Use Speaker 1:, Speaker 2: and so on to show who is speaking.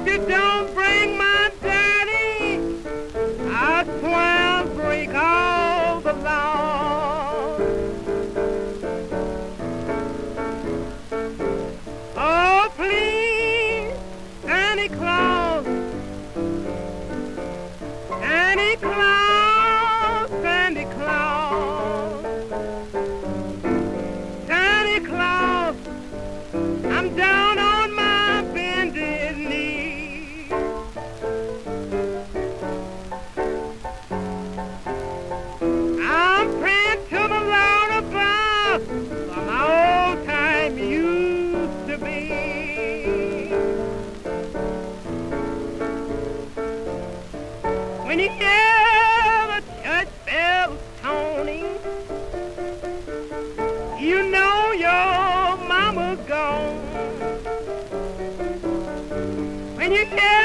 Speaker 1: If you don't bring my daddy, I swear I'll break all the laws. Oh, please, Santa Claus, Santa Claus, Santa Claus, Santa Claus, I'm down on my bended knee. I'm praying to the Lord above for my old time used to be. When you hear the church bells toning, you know your mama's gone. When you hear